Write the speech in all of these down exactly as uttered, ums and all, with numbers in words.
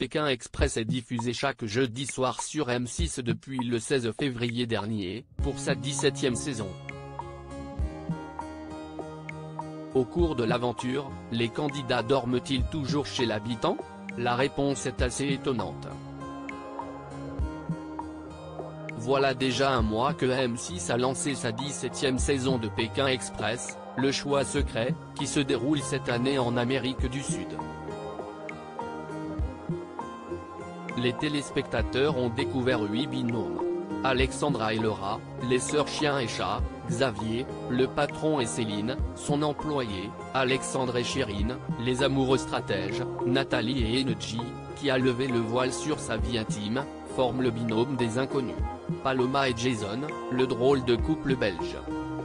Pékin Express est diffusé chaque jeudi soir sur M six depuis le seize février dernier, pour sa dix-septième saison. Au cours de l'aventure, les candidats dorment-ils toujours chez l'habitant? La réponse est assez étonnante. Voilà déjà un mois que M six a lancé sa dix-septième saison de Pékin Express, le choix secret, qui se déroule cette année en Amérique du Sud. Les téléspectateurs ont découvert huit binômes. Alexandra et Laura, les sœurs chien et chat, Xavier, le patron et Céline, son employé, Alexandre et Chérine, les amoureux stratèges, Nathalie et Enji, qui a levé le voile sur sa vie intime, forment le binôme des inconnus. Paloma et Jason, le drôle de couple belge.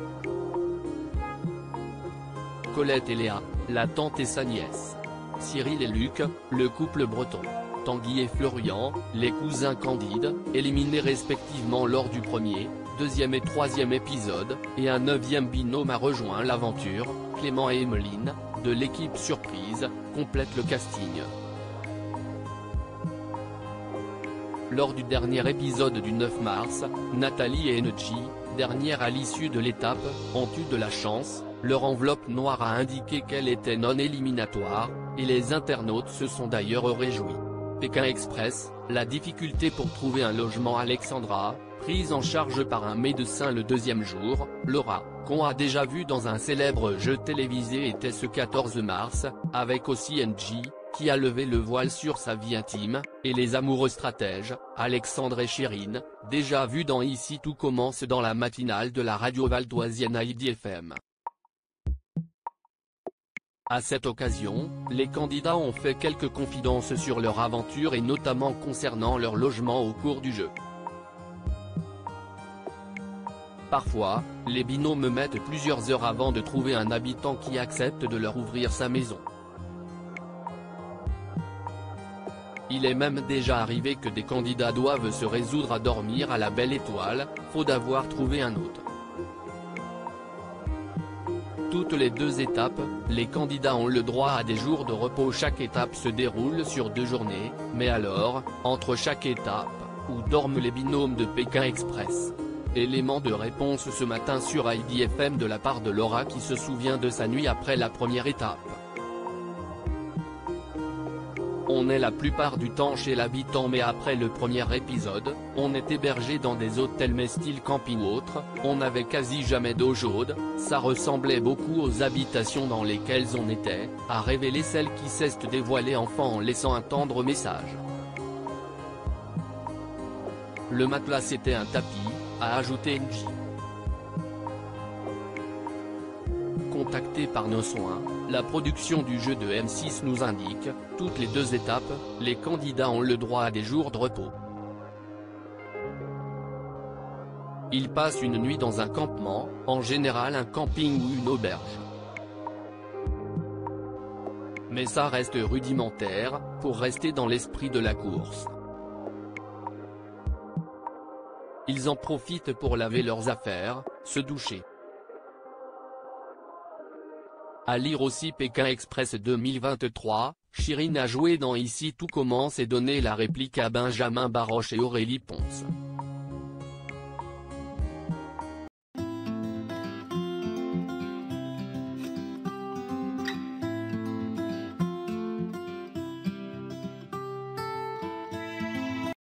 Colette et Léa, la tante et sa nièce. Cyril et Luc, le couple breton. Tanguy et Florian, les cousins candides, éliminés respectivement lors du premier, deuxième et troisième épisode, et un neuvième binôme a rejoint l'aventure, Clément et Emeline, de l'équipe surprise, complète le casting. Lors du dernier épisode du neuf mars, Nathalie et Enji, dernière à l'issue de l'étape, ont eu de la chance, leur enveloppe noire a indiqué qu'elle était non éliminatoire, et les internautes se sont d'ailleurs réjouis. Pékin Express, la difficulté pour trouver un logement. Alexandra, prise en charge par un médecin le deuxième jour. Laura, qu'on a déjà vu dans un célèbre jeu télévisé, était ce quatorze mars, avec aussi Enji, qui a levé le voile sur sa vie intime, et les amoureux stratèges, Alexandre et Chérine, déjà vus dans Ici tout commence dans la matinale de la radio valdoisienne A I D F M. À cette occasion, les candidats ont fait quelques confidences sur leur aventure et notamment concernant leur logement au cours du jeu. Parfois, les binômes mettent plusieurs heures avant de trouver un habitant qui accepte de leur ouvrir sa maison. Il est même déjà arrivé que des candidats doivent se résoudre à dormir à la Belle Étoile, faute d'avoir trouvé un autre. Toutes les deux étapes, les candidats ont le droit à des jours de repos. Chaque étape se déroule sur deux journées, mais alors, entre chaque étape, où dorment les binômes de Pékin Express? Élément de réponse ce matin sur A I D F M de la part de Laura qui se souvient de sa nuit après la première étape. On est la plupart du temps chez l'habitant, mais après le premier épisode, on est hébergé dans des hôtels mais style camping ou autre, on n'avait quasi jamais d'eau chaude, ça ressemblait beaucoup aux habitations dans lesquelles on était, a révélé celle qui s'est dévoilée enfant en laissant un tendre message. Le matelas c'était un tapis, a ajouté Enji. Contacté par nos soins, la production du jeu de M six nous indique, toutes les deux étapes, les candidats ont le droit à des jours de repos. Ils passent une nuit dans un campement, en général un camping ou une auberge. Mais ça reste rudimentaire, pour rester dans l'esprit de la course. Ils en profitent pour laver leurs affaires, se doucher. À lire aussi Pékin Express deux mille vingt-trois, Chérine a joué dans Ici tout commence et donné la réplique à Benjamin Baroche et Aurélie Ponce.